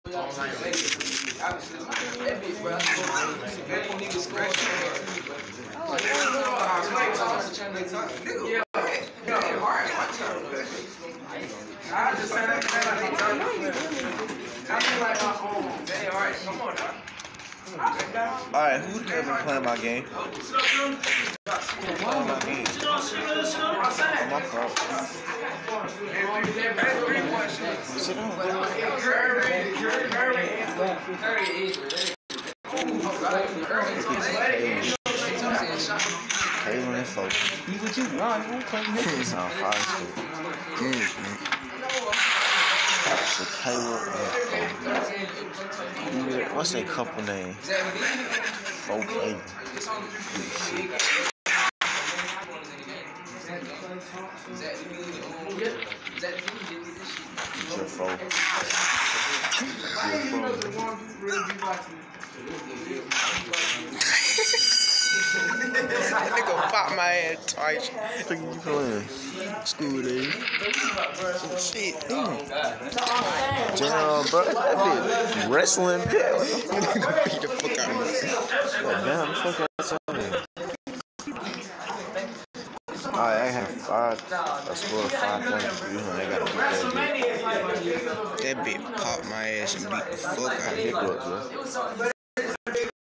Alright, who's been playing my game? Playing my game. Oh, my fault. Sit down. Caitlin and folk. What you want? You won't play this. Sound fire. So Caleb and what's their couple name? Folk Aiden. That nigga pop my ass twice. What you playing? School days. Some shit, damn. Damn, bro. That bitch wrestling pit. Nigga beat the fuck out of me. Damn, the fuck out of me. Alright, I have 5. I scored 5 points. I gotta beat that bitch. That bitch popped my ass and beat the fuck out of me.